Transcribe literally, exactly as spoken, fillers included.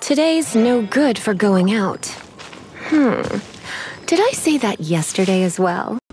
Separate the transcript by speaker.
Speaker 1: Today's no good for going out. Hmm. Did I say that yesterday as well?